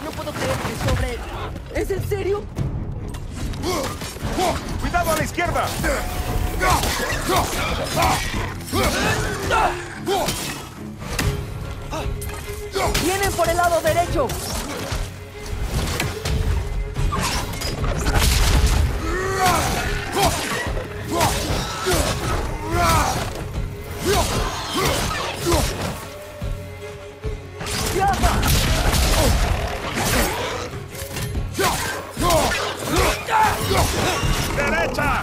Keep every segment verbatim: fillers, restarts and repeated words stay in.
No puedo creer que sobre... ¿Es en serio? ¡Cuidado a la izquierda! ¡Vienen por el lado derecho! ¡Derecha!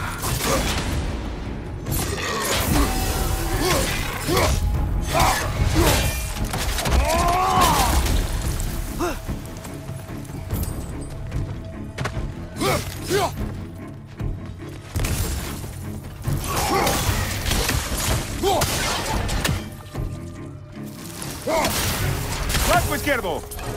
¡Flanco izquierdo!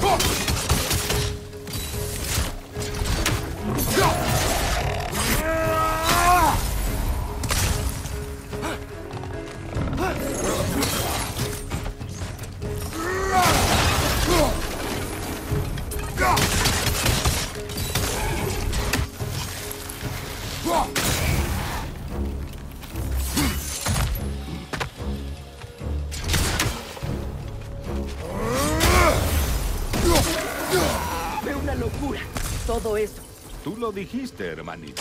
Fue una locura, todo esto. Tú lo dijiste, hermanito.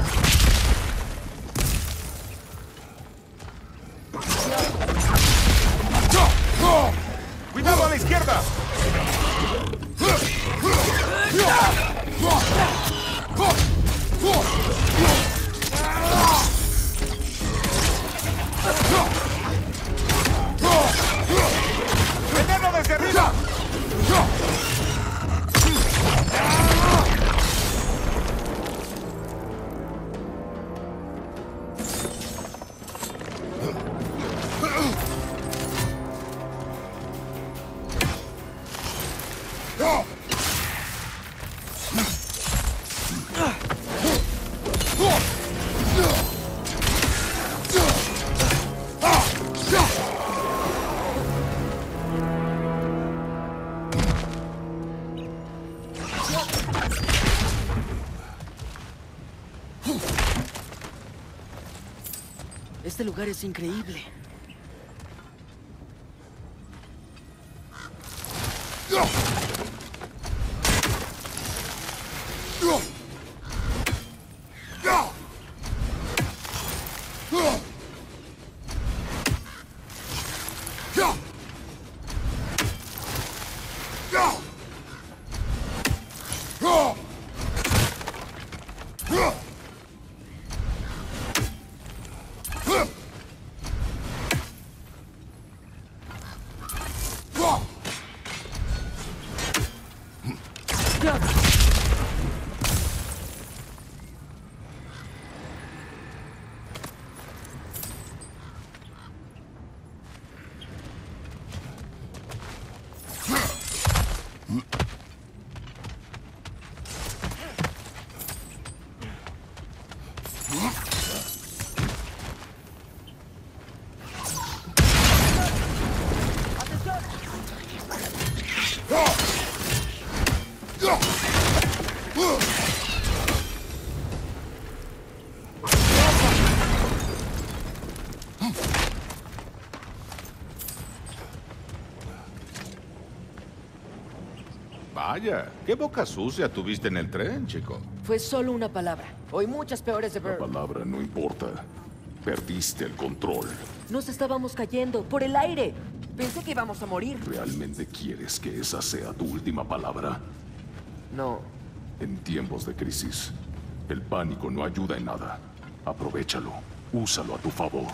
¡Cuidado a la izquierda! ¡Veneno desde arriba! Este lugar es increíble. Vaya, qué boca sucia tuviste en el tren, chico. Fue solo una palabra. Hoy muchas peores de La ver. palabra no importa. Perdiste el control. Nos estábamos cayendo por el aire. Pensé que íbamos a morir. ¿Realmente quieres que esa sea tu última palabra? No. En tiempos de crisis, el pánico no ayuda en nada. Aprovéchalo. Úsalo a tu favor.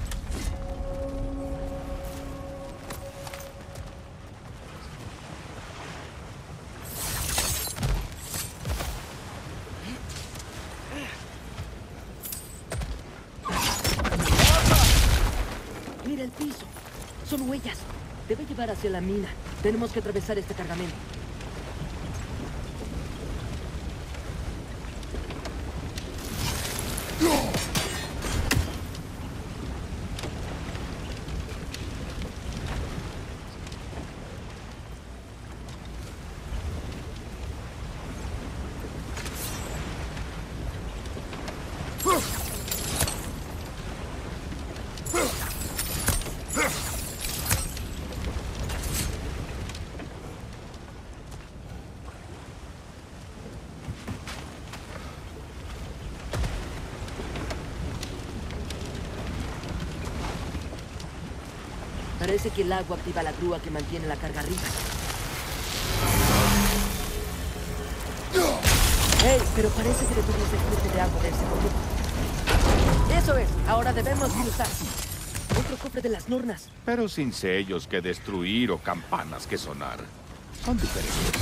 Mira el piso. Son huellas. Debe llevar hacia la mina. Tenemos que atravesar este cargamento. Parece que el agua activa la grúa que mantiene la carga arriba. ¡Hey! Pero parece que detuviste el flujo de agua de ese conducto. ¡Eso es! Ahora debemos cruzar. Otro cofre de las Nornas. Pero sin sellos que destruir o campanas que sonar. Son diferentes.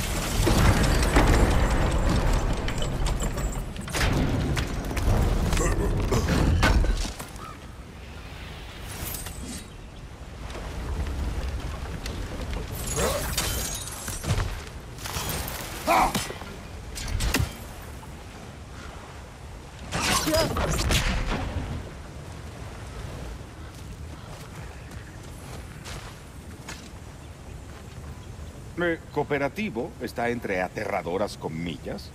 Eh, ¿Cooperativo está entre aterradoras comillas?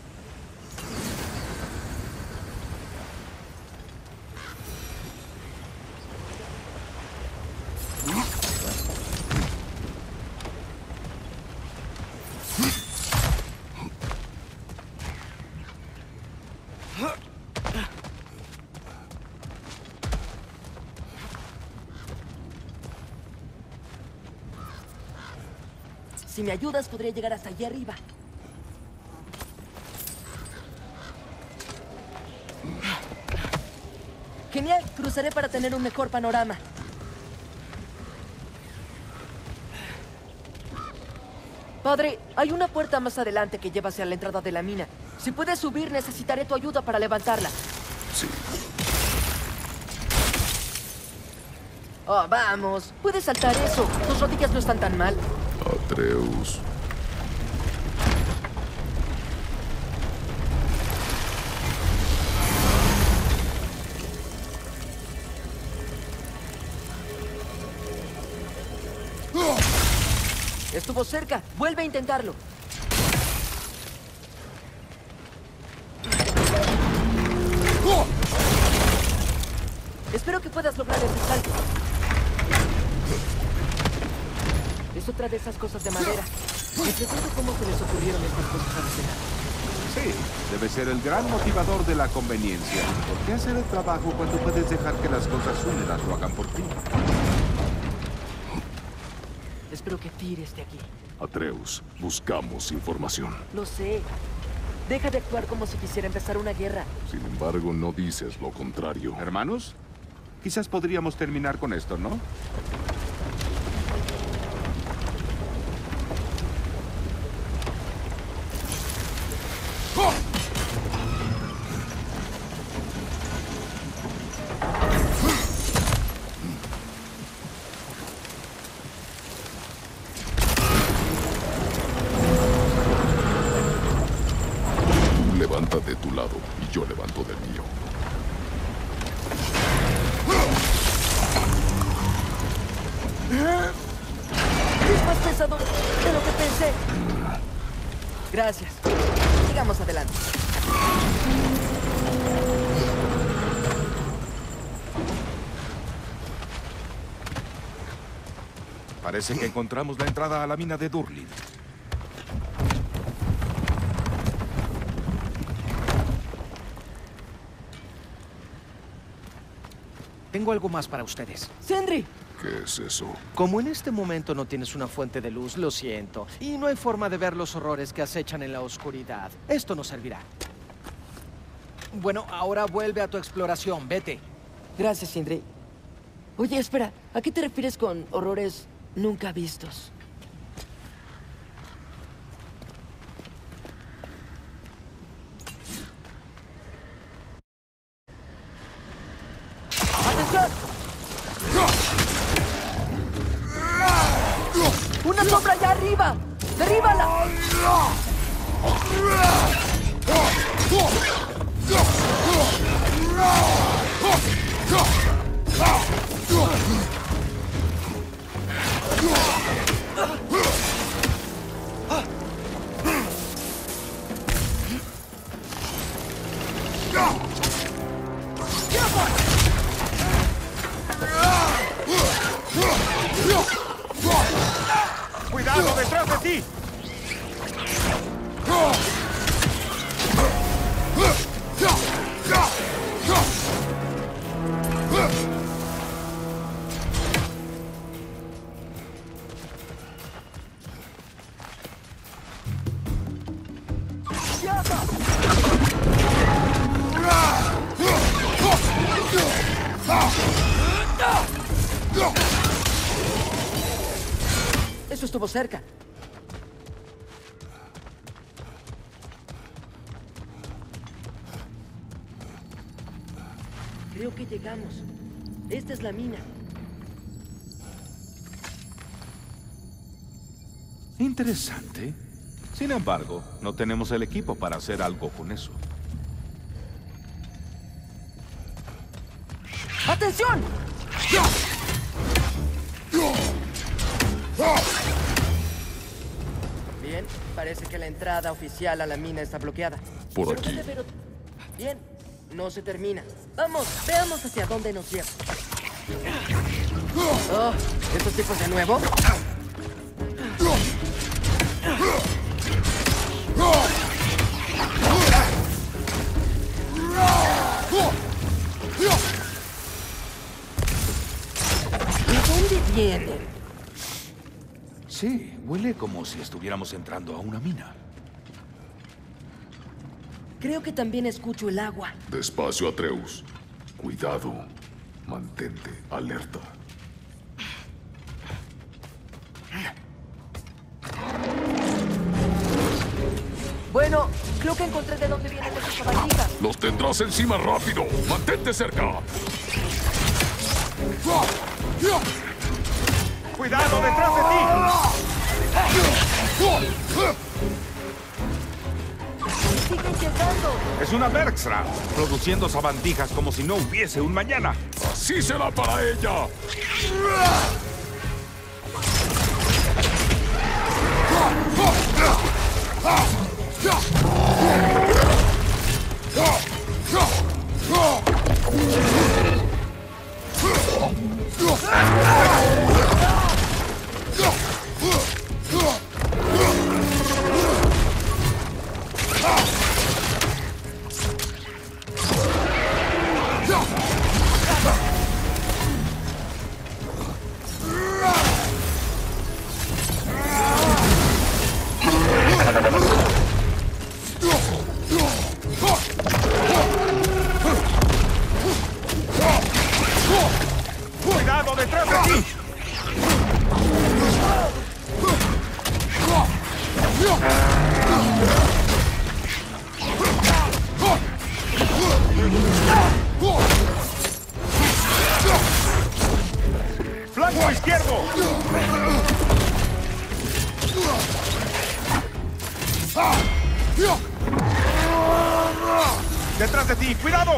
Si me ayudas, podría llegar hasta allí arriba. Genial, cruzaré para tener un mejor panorama. Padre, hay una puerta más adelante que lleva hacia la entrada de la mina. Si puedes subir, necesitaré tu ayuda para levantarla. Sí. Oh, vamos. Puedes saltar eso. Tus rodillas no están tan mal. Atreus. Estuvo cerca. Vuelve a intentarlo. Espero que puedas lograr ese salto. Es otra de esas cosas de madera. Me pregunto cómo se les ocurrieron estas cosas a los enanos. Sí, debe ser el gran motivador de la conveniencia. ¿Por qué hacer el trabajo cuando puedes dejar que las cosas húmedas lo hagan por ti? Espero que tires de aquí. Atreus, buscamos información. Lo sé. Deja de actuar como si quisiera empezar una guerra. Sin embargo, no dices lo contrario. Hermanos, quizás podríamos terminar con esto, ¿no? Levanta de tu lado y yo levanto del mío. Es más pesado de lo que pensé. Gracias. Sigamos adelante. Parece que encontramos la entrada a la mina de Durlin. Tengo algo más para ustedes. ¡Sindri! ¿Qué es eso? Como en este momento no tienes una fuente de luz, lo siento. Y no hay forma de ver los horrores que acechan en la oscuridad. Esto nos servirá. Bueno, ahora vuelve a tu exploración. Vete. Gracias, Sindri. Oye, espera. ¿A qué te refieres con horrores nunca vistos? ¡Atención! ¡Una sombra allá arriba! ¡Derríbala! ¡Cuidado detrás de ti! Eso estuvo cerca. Creo que llegamos. Esta es la mina. Interesante. Sin embargo, no tenemos el equipo para hacer algo con eso. ¡Atención! Bien, parece que la entrada oficial a la mina está bloqueada. Por Pero aquí. debe haber otro- Bien, no se termina. Vamos, veamos hacia dónde nos lleva. Oh, ¿estos tipos de nuevo? ¿De dónde vienen? Sí, huele como si estuviéramos entrando a una mina. Creo que también escucho el agua. Despacio, Atreus. Cuidado. Mantente alerta. Bueno, creo que encontré de dónde vienen esas sabandijas. ¡Los tendrás encima rápido! ¡Mantente cerca! ¡Cuidado detrás de ti! ¡Siguen llegando! Es una Bergsra, produciendo sabandijas como si no hubiese un mañana. ¡Así será para ella! ¡Cuidado detrás de ti! ¡Flanco izquierdo! ¡Detrás de ti! ¡Cuidado!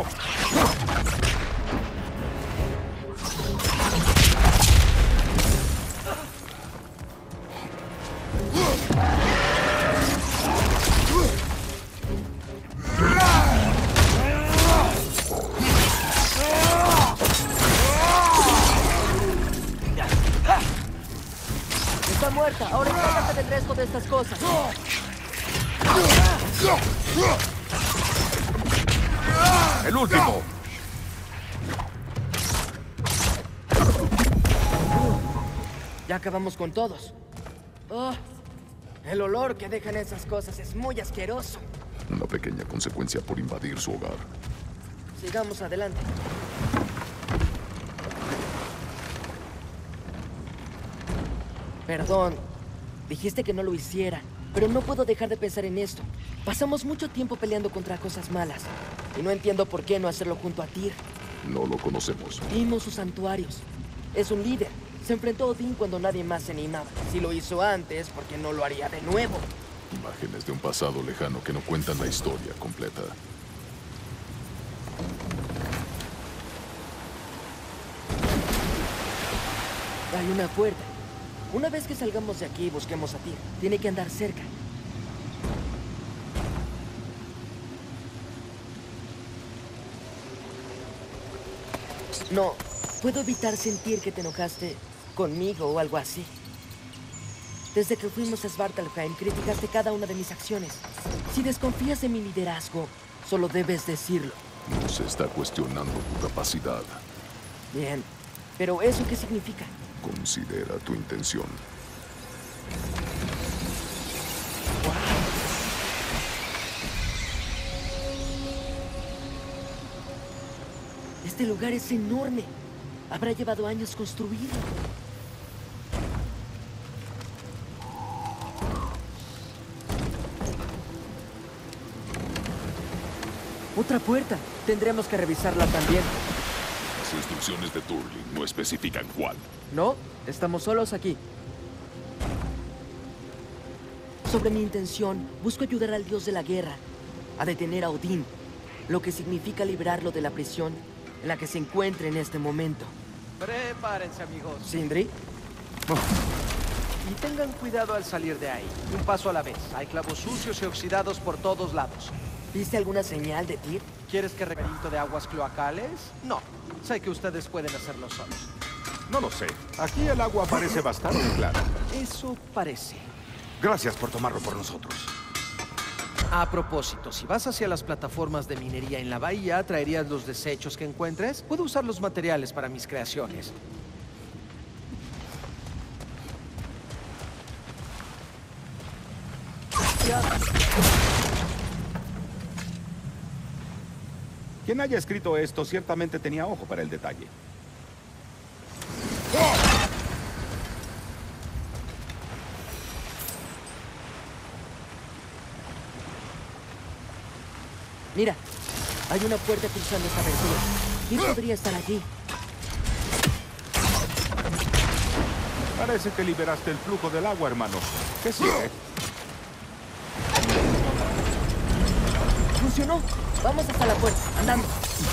Está muerta. Ahora encárgate del resto de estas cosas. El último. Ya acabamos con todos. Oh, el olor que dejan esas cosas es muy asqueroso. Una pequeña consecuencia por invadir su hogar. Sigamos adelante. Perdón, dijiste que no lo hiciera, pero no puedo dejar de pensar en esto. Pasamos mucho tiempo peleando contra cosas malas, y no entiendo por qué no hacerlo junto a Tyr. No lo conocemos. Vimos sus santuarios. Es un líder. Se enfrentó a Odín cuando nadie más se animaba. Si lo hizo antes, ¿por qué no lo haría de nuevo? Imágenes de un pasado lejano que no cuentan la historia completa. Hay una puerta. Una vez que salgamos de aquí y busquemos a Tyr, tiene que andar cerca. No, puedo evitar sentir que te enojaste conmigo o algo así. Desde que fuimos a Svartalfheim, criticaste cada una de mis acciones. Si desconfías de mi liderazgo, solo debes decirlo. No se está cuestionando tu capacidad. Bien, pero ¿eso qué significa? Considera tu intención. Este lugar es enorme. Habrá llevado años construirlo. Otra puerta. Tendremos que revisarla también. Las instrucciones de Turling no especifican cuál. No, estamos solos aquí. Sobre mi intención, busco ayudar al dios de la guerra a detener a Odín, lo que significa liberarlo de la prisión en la que se encuentra en este momento. Prepárense, amigos. ¿Sindri? Y tengan cuidado al salir de ahí. Un paso a la vez. Hay clavos sucios y oxidados por todos lados. ¿Viste alguna señal de Tyr? ¿Quieres que recuento de aguas cloacales? No. Sé que ustedes pueden hacerlo solos. No lo sé. Aquí el agua parece bastante clara. Eso parece. Gracias por tomarlo por nosotros. A propósito, si vas hacia las plataformas de minería en la bahía, ¿traerías los desechos que encuentres? Puedo usar los materiales para mis creaciones. Quien haya escrito esto ciertamente tenía ojo para el detalle. Mira, hay una puerta cruzando esta abertura. ¿Quién podría estar allí? Parece que liberaste el flujo del agua, hermano. ¿Qué sigue? ¡Funcionó! Vamos hasta la puerta, andando.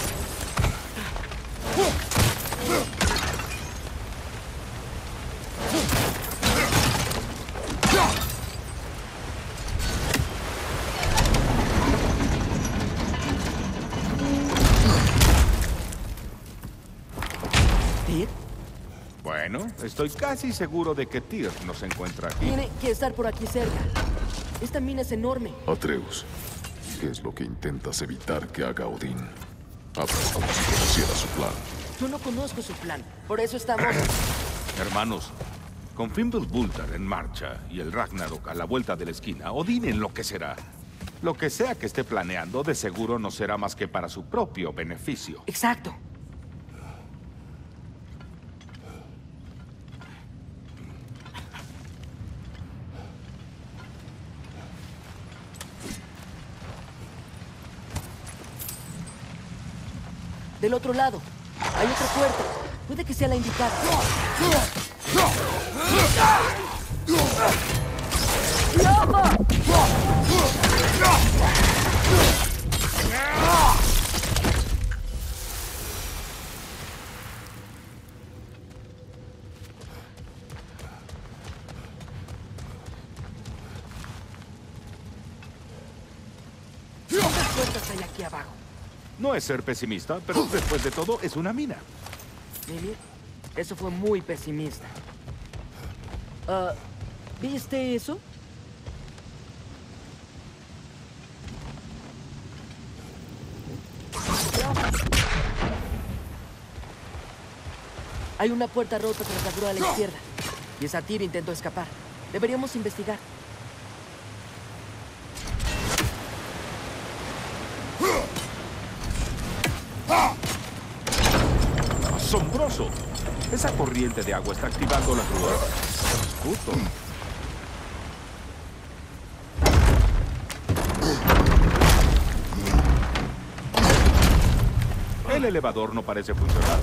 ¿Tyr? Bueno, estoy casi seguro de que Tyr nos encuentra aquí. Tiene que estar por aquí cerca. Esta mina es enorme. Atreus, ¿qué es lo que intentas evitar que haga Odín? Hablas como si conociera su plan. Yo no conozco su plan, por eso estamos... Hermanos, con Fimbulgultar en marcha y el Ragnarok a la vuelta de la esquina, Odín enloquecerá. Lo que sea que esté planeando, de seguro no será más que para su propio beneficio. Exacto. Del otro lado, hay otra puerta. Puede que sea la indicada. ¡Llama! ¿Cuántas puertas hay aquí abajo? No es ser pesimista, pero después de todo es una mina. Mimi, eso fue muy pesimista. Ah, ¿viste eso? Hay una puerta rota tras la grúa a la izquierda. Y esa Tyr intentó escapar. Deberíamos investigar. ¡Asombroso! Esa corriente de agua está activando la grúa. Justo. El elevador no parece funcionar.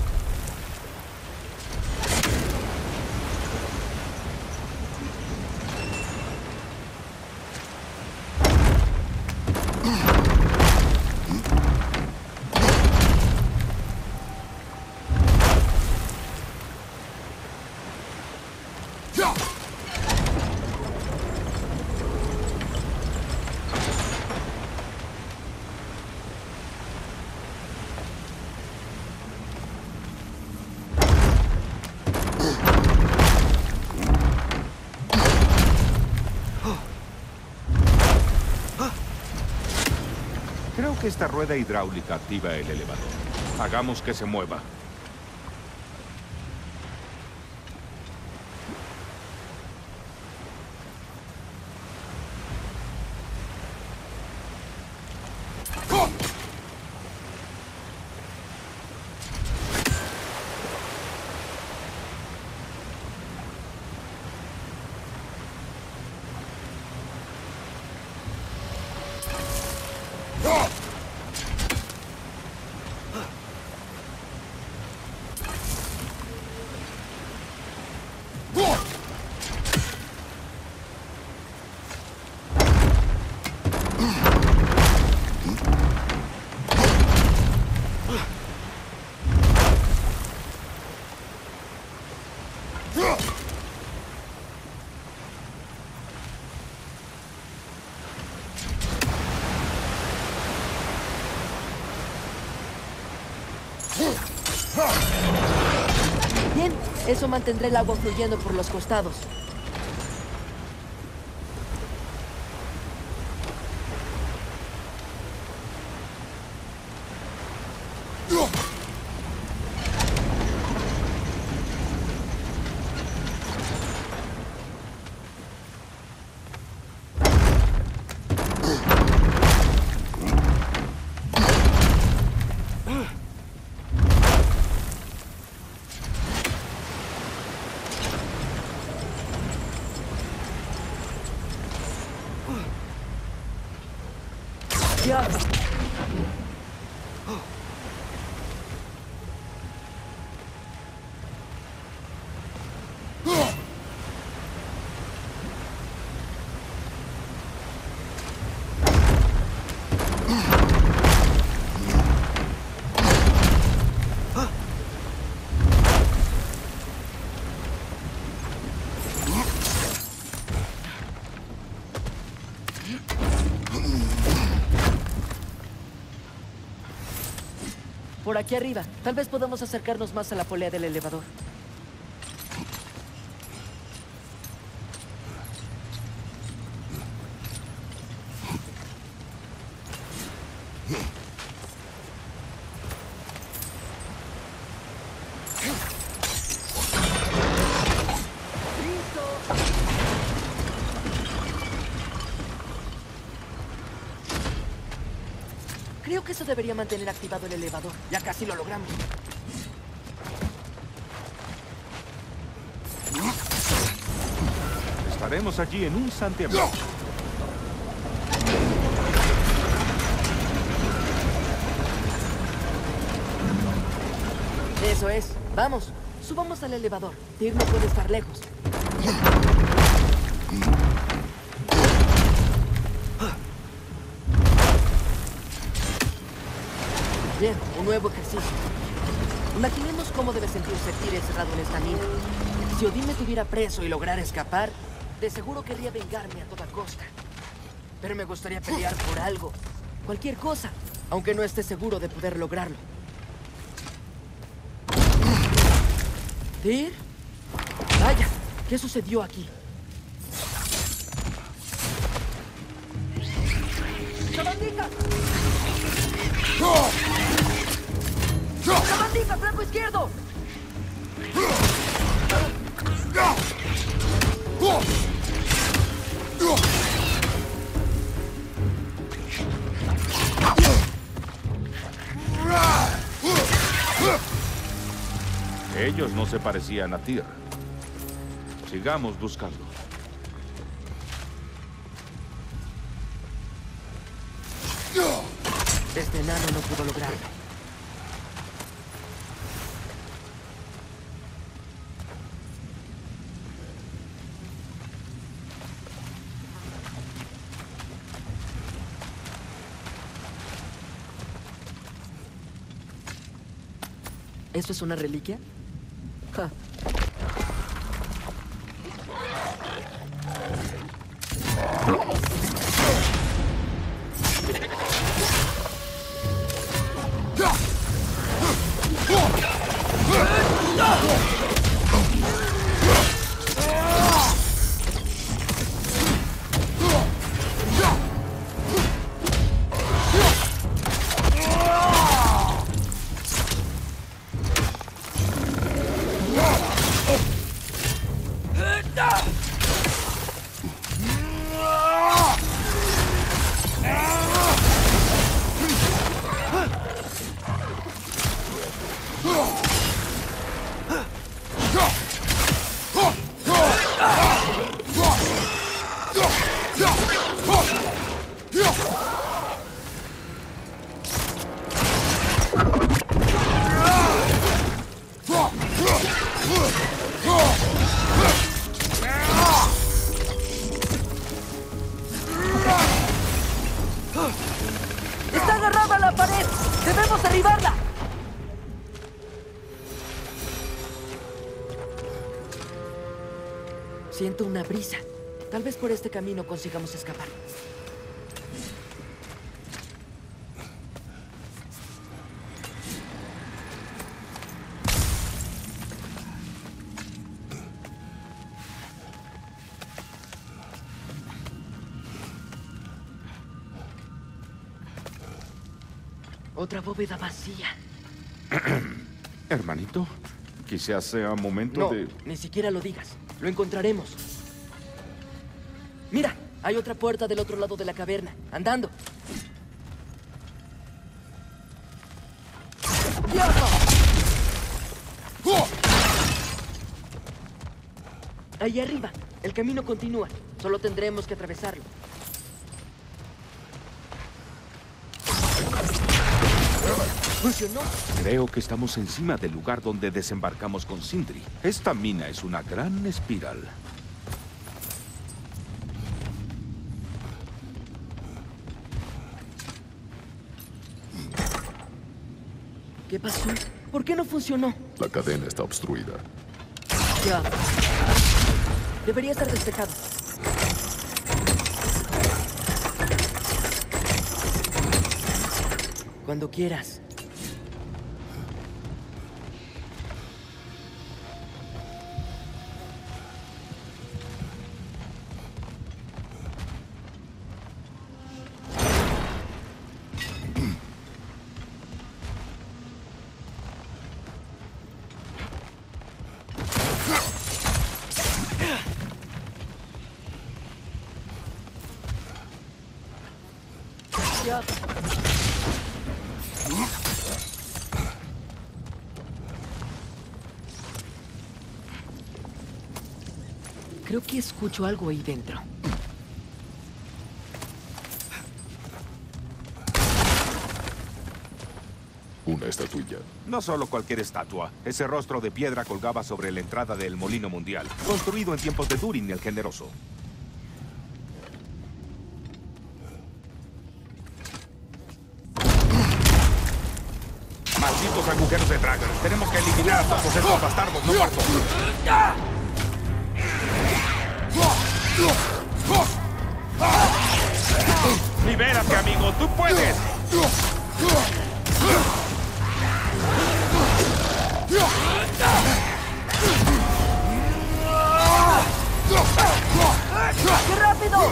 Creo que esta rueda hidráulica activa el elevador. Hagamos que se mueva. Bien, eso mantendrá el agua fluyendo por los costados. Ya. Por aquí arriba. Tal vez podamos acercarnos más a la polea del elevador. Creo que eso debería mantener activado el elevador. Ya casi lo logramos. Estaremos allí en un santiamén. Eso es. Vamos, subamos al elevador. Tyr no puede estar lejos. Bien, un nuevo ejercicio. Imaginemos cómo debe sentirse Tyr encerrado en esta mina. Si Odín me tuviera preso y lograra escapar, de seguro querría vengarme a toda costa. Pero me gustaría pelear por algo. Cualquier cosa, aunque no esté seguro de poder lograrlo. ¿Tyr? Vaya, ¿qué sucedió aquí? ¡Sabandija! ¡Sabandija, flanco izquierdo! Ellos no se parecían a Tyr. Sigamos buscando. Este enano no pudo lograrlo. ¿Esto es una reliquia? Ja. pared! ¡Debemos derribarla! Siento una brisa. Tal vez por este camino consigamos escapar. Otra bóveda vacía. Hermanito, quizás sea momento No, de... ni siquiera lo digas. Lo encontraremos. Mira, hay otra puerta del otro lado de la caverna. Andando. ¡Diablo! Ahí arriba. El camino continúa. Solo tendremos que atravesarlo. ¡Funcionó! Creo que estamos encima del lugar donde desembarcamos con Sindri. Esta mina es una gran espiral. ¿Qué pasó? ¿Por qué no funcionó? La cadena está obstruida. Ya. Debería estar despejado. Cuando quieras. Ya. Creo que escucho algo ahí dentro. Una estatuilla. No solo cualquier estatua. Ese rostro de piedra colgaba sobre la entrada del Molino Mundial, construido en tiempos de Durin el Generoso. Malditos agujeros de Dragon. Tenemos que eliminar a todos estos bastardos no muertos. ¡Libérate, amigo! ¡Tú puedes! ¡Qué rápido!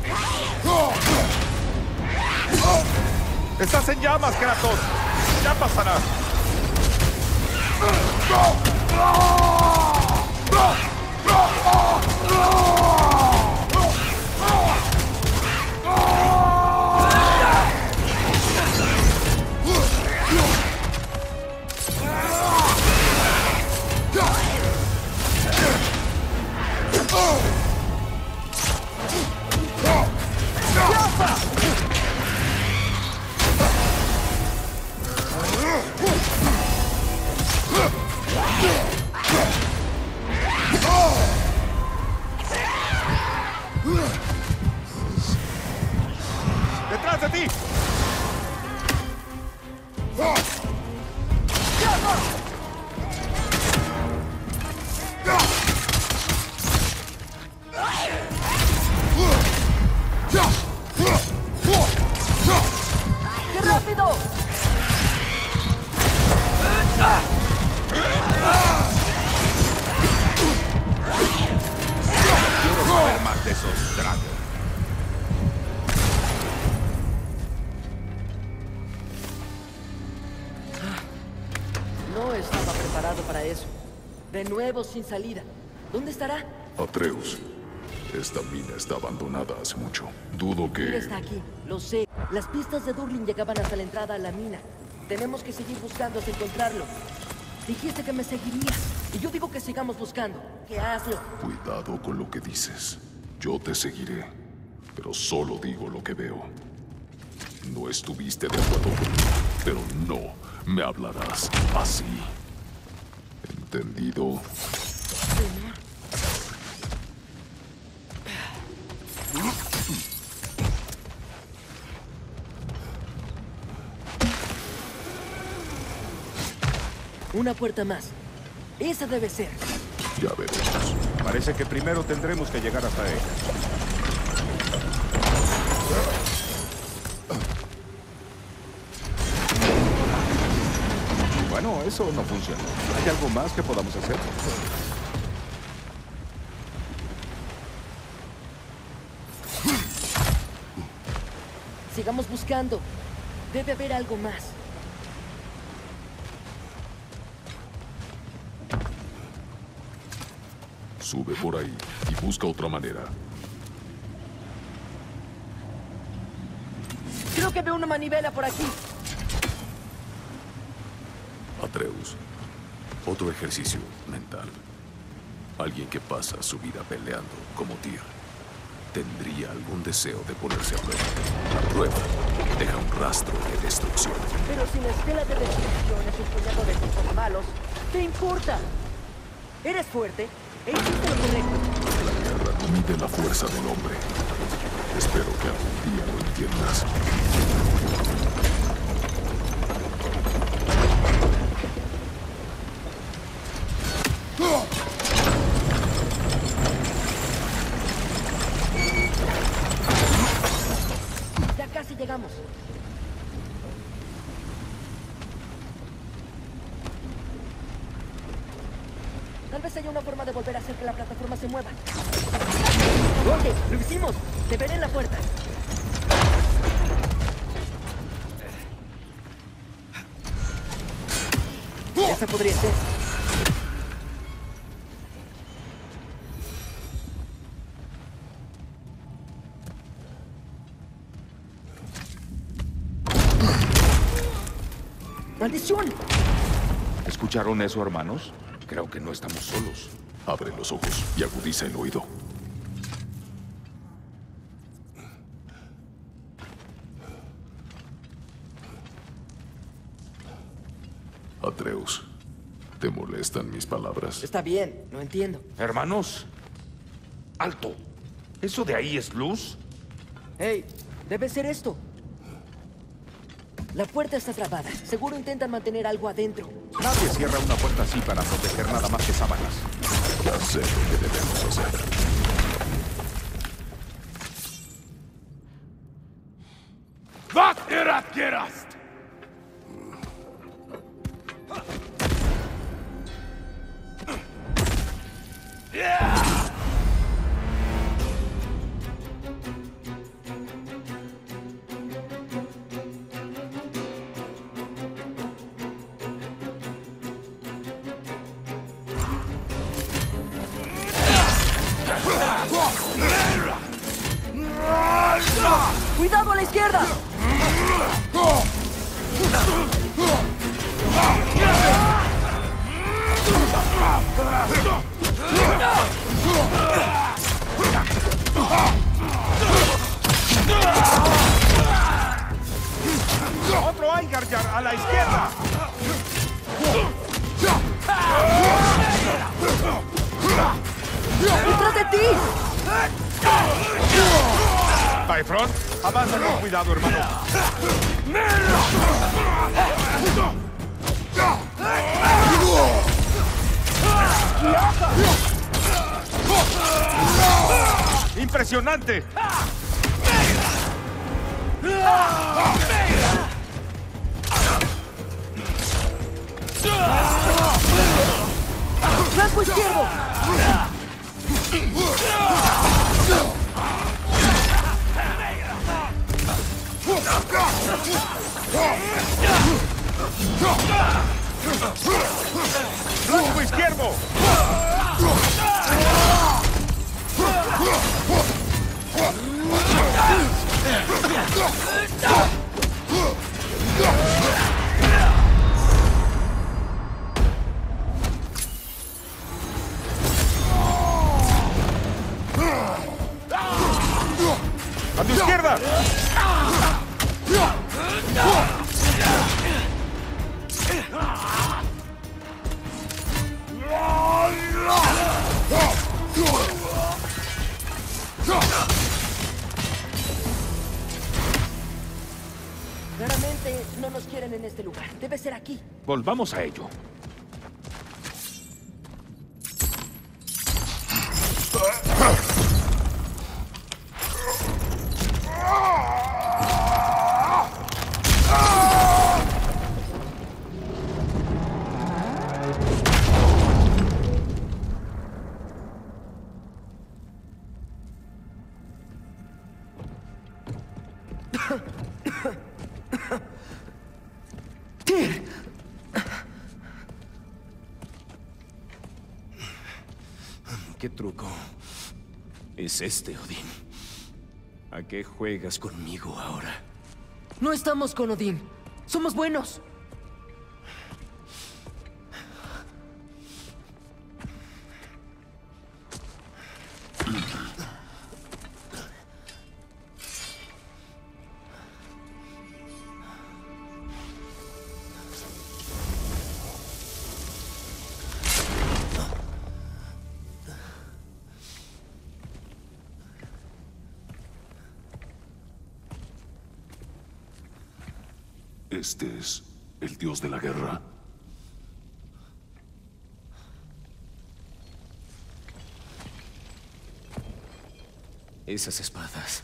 ¡Estás en llamas, Kratos! ¡Ya pasará! ¡Detrás de ti! ¡Qué rápido! Quiero saber más de esos dragos. No estaba preparado para eso. De nuevo sin salida. ¿Dónde estará? Atreus. Esta mina está abandonada hace mucho. Dudo Él que... está aquí, lo sé. Las pistas de Durlin llegaban hasta la entrada a la mina. Tenemos que seguir buscando hasta encontrarlo. Dijiste que me seguirías. Y yo digo que sigamos buscando. Que hazlo. Cuidado con lo que dices. Yo te seguiré. Pero solo digo lo que veo. No estuviste de acuerdo conmigo, pero no me hablarás así. ¿Entendido? Señor. Una puerta más. Esa debe ser. Ya veremos. Parece que primero tendremos que llegar hasta ella. Bueno, eso no funcionó. ¿Hay algo más que podamos hacer? Sigamos buscando. Debe haber algo más. Sube por ahí y busca otra manera. Creo que veo una manivela por aquí. Atreus, otro ejercicio mental. Alguien que pasa su vida peleando como Tyr tendría algún deseo de ponerse a prueba. La prueba deja un rastro de destrucción. Pero si la estela de destrucción es un puñado de tipos malos, ¿qué importa? Eres fuerte e hiciste lo correcto. La guerra no mide la fuerza del hombre. Espero que algún día lo entiendas. Ya casi llegamos. Tal vez haya una forma de volver a hacer que la plataforma se mueva. ¡Ok! ¡Lo hicimos! ¡Te veré en la puerta! Esa podría ser. ¡Maldición! ¿Escucharon eso, hermanos? Creo que no estamos solos. Abre los ojos y agudiza el oído. Atreus, ¿te molestan mis palabras? Está bien, no entiendo. Hermanos, alto. ¿Eso de ahí es luz? Hey, debe ser esto. La puerta está trabada. Seguro intentan mantener algo adentro. Nadie cierra una puerta así para proteger nada más que sábanas. Ya sé lo que debemos hacer. ¡Vad är att gerast! ¡Cuidado a la izquierda! ¡Otro Einherjar a la izquierda! ¡Detrás de ti! Bifrost, Avanza con cuidado, hermano. ¡Impresionante! ¡Flanco izquierdo! ¡Flanco izquierdo! ¡A tu izquierda! Claramente no nos quieren en este lugar. Debe ser aquí. volvamos a ello. ¡Tyr! ¿Qué truco es este, Odín? ¿A qué juegas conmigo ahora? No estamos con Odín. Somos buenos. ¿Este es el dios de la guerra? Esas espadas.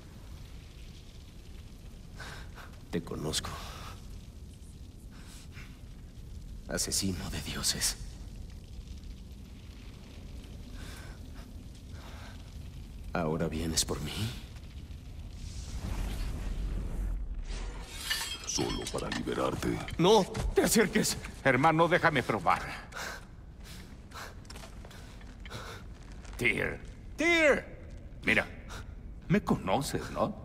Te conozco. Asesino de dioses. ¿Ahora vienes por mí? ¿Solo para liberarte? ¡No te acerques! Hermano, déjame probar. Tyr. ¡Tyr! Mira, me conoces, ¿no?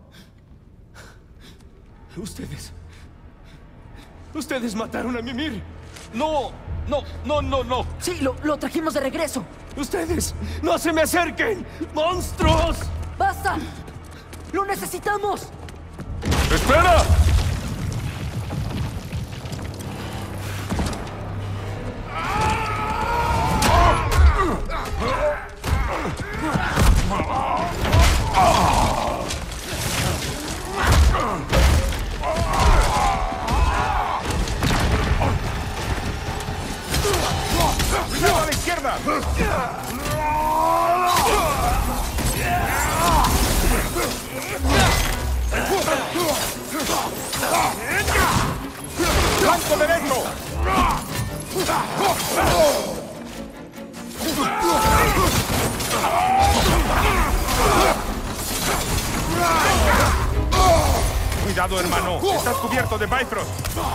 Ustedes... Ustedes mataron a Mimir. No, no, no, no, no. Sí, lo, lo trajimos de regreso. ¡Ustedes! ¡No se me acerquen! ¡Monstruos! ¡Basta! ¡Lo necesitamos! ¡Espera! ¡Cuidado a la izquierda! ¡Flanco derecho! Cuidado, hermano. Estás cubierto de Bifrost.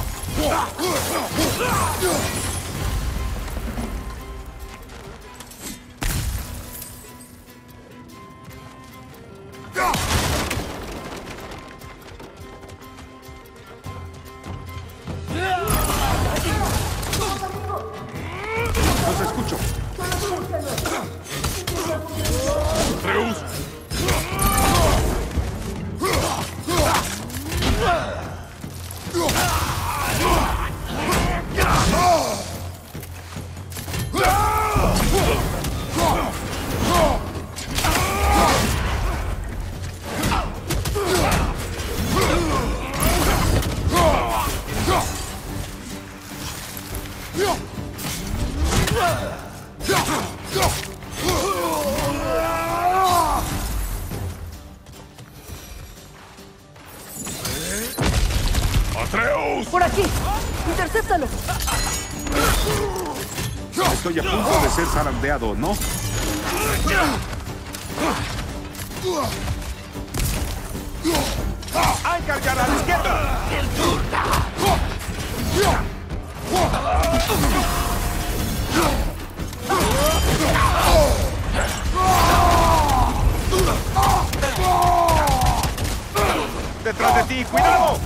Los escucho. Atreus. ¡Atreus! ¡Por aquí! ¡Intercéptalo! Estoy a punto de ser zarandeado, ¿no? ¡Ancar a la izquierda! ¡Detrás de ti! ¡Cuidado!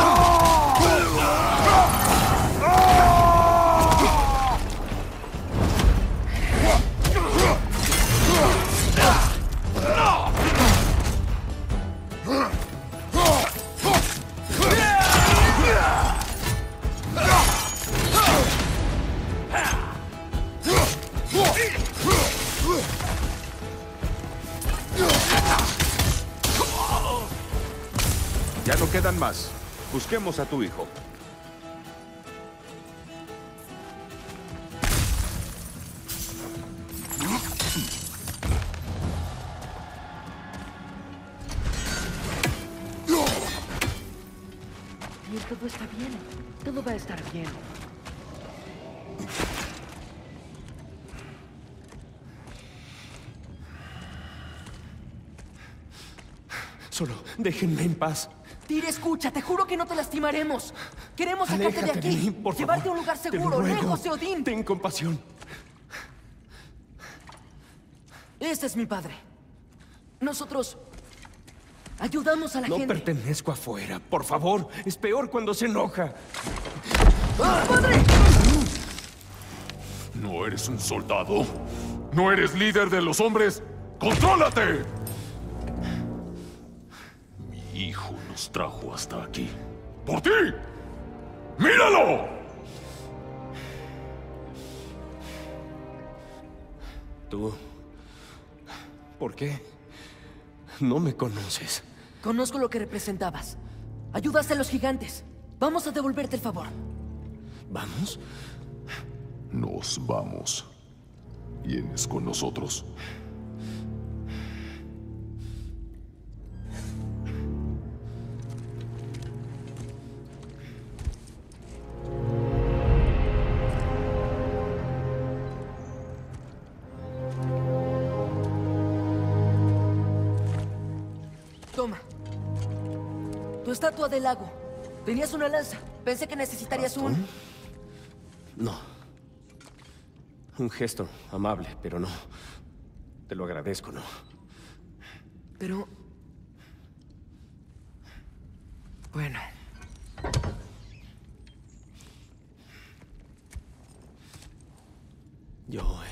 Ya no quedan más. Busquemos a tu hijo. Y todo está bien. Todo va a estar bien. Solo Déjenme en paz. Tyr, escucha, te juro que no te lastimaremos. Queremos sacarte de Aléjate aquí. de mí, por Llevarte favor. a un lugar Te lo seguro, ruego. lejos de Odín. Ten compasión. Este es mi padre. Nosotros ayudamos a la No gente. pertenezco afuera. Por favor, es peor cuando se enoja. ¡Ah, padre! ¿No eres un soldado? ¿No eres líder de los hombres? ¡Contrólate! Mi hijo nos trajo hasta aquí. ¡Por ti! ¡Míralo! Tú... ¿Por qué? No me conoces. Conozco lo que representabas. Ayudaste a los gigantes. Vamos a devolverte el favor. ¿Vamos? Nos vamos. ¿Vienes con nosotros? Toma. Tu estatua del lago. Tenías una lanza. Pensé que necesitarías un... No. Un gesto amable, pero no. Te lo agradezco, ¿no? Pero... Bueno. Yo... eh,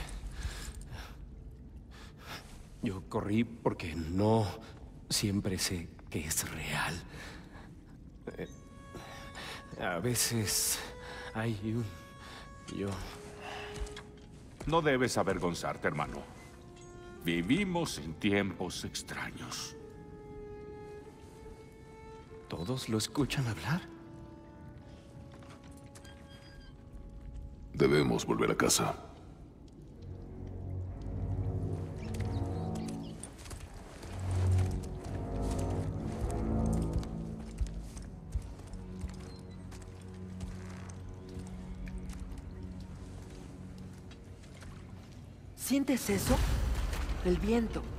Yo corrí porque no siempre sé que es real. Eh, A veces hay un... Yo... No debes avergonzarte, hermano. Vivimos en tiempos extraños. ¿Todos lo escuchan hablar? Debemos volver a casa. ¿Sientes eso? El viento.